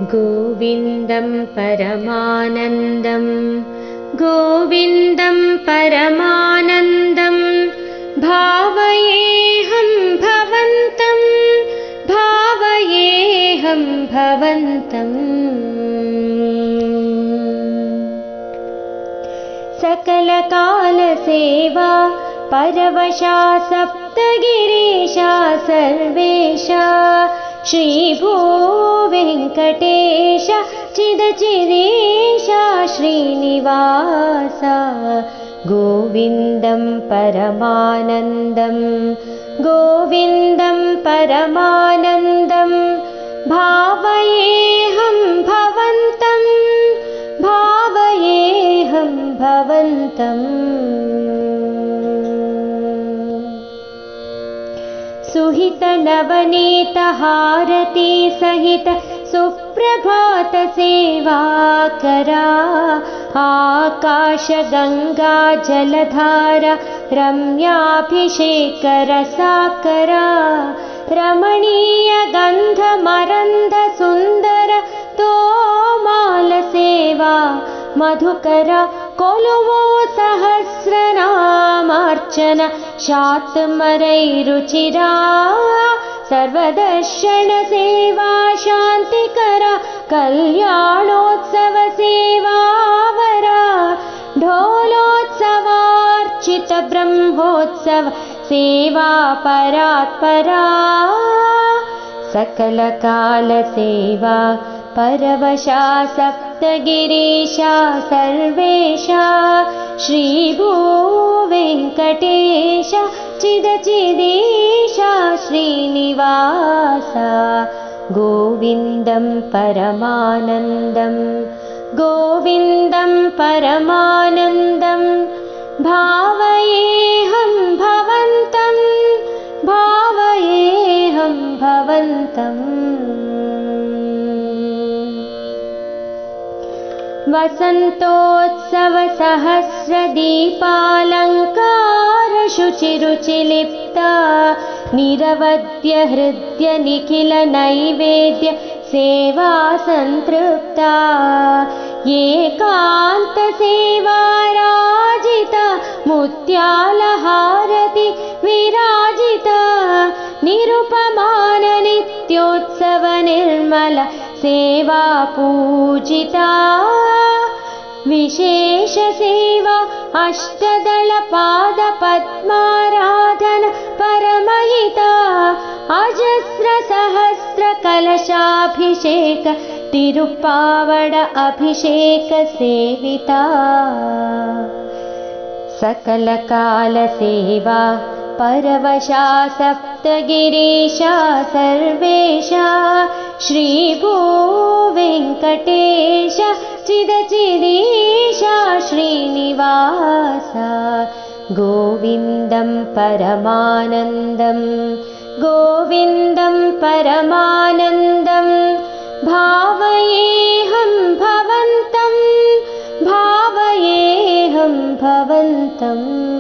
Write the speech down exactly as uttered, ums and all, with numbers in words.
गोविन्दं परमानन्दं गोविन्दं परमानन्दं भावयेऽहं भवन्तं भावयेऽहं भवन्तम्। सकलकालसेवा परवशा सप्तगिरीशा सर्वेशा श्रीभूवेङ्कटेश चिदचिदेशा श्रीनिवासा। गोविन्दं परमानन्दं गोविन्दं परमानन्दं भावयेऽहं भवन्तं भावयेऽहं भवन्तम्। सुहित नवनीत हारती सहित सुप्रभात सेवाकरा आकाश गंगा जलधारा रम्याभिषेक रसाकरा रमणीय गंध मरंद सुंदर तोमाल सेवा मधुकरा कोलुवो सहस्रनामार्चन शातमरैरुचिरा सर्वदर्शन सेवा शांतिकरा कल्याणोत्सव सेवावरा ढोलोत्सवार्चित ब्रह्मोत्सव सेवा परात्परा। सकलकाल सेवा परवशा सप्तगिरीशा सर्वेशा श्रीभूवेङ्कटेश चिदचिदेशा श्रीनिवासा। गोविन्दं परमानन्दं गोविन्दं परमानन्दं भावयेऽहं भवन्तं भावयेऽहं भवन्तम्। वसन्तोत्सव सहस्रदीपालङ्कार शुचिरुचिलिप्ता निरवद्य हृद्य निखिल नैवेद्य सेवा संतृप्ता एकान्त सेवा राजिता मुत्यालहारति विराजिता निरुपमान नित्योत्सव निर्मल सेवा पूजिता। विशेष सेवा अष्टदल पाद पद्माराधन परमहिता अजस्र सहस्र कलशाभिषेक तिरुप्पावड अभिषेक सेविता। सकलकाल सेवा परवशा सप्तगिरीशा सर्वेशा श्रीभूवेङ्कटेश चिदचिदेशा श्रीनिवासा। गोविन्दं परमानन्दं गोविन्दं परमानन्दं भावयेऽहं भवन्तं भावयेऽहं भवन्तम्।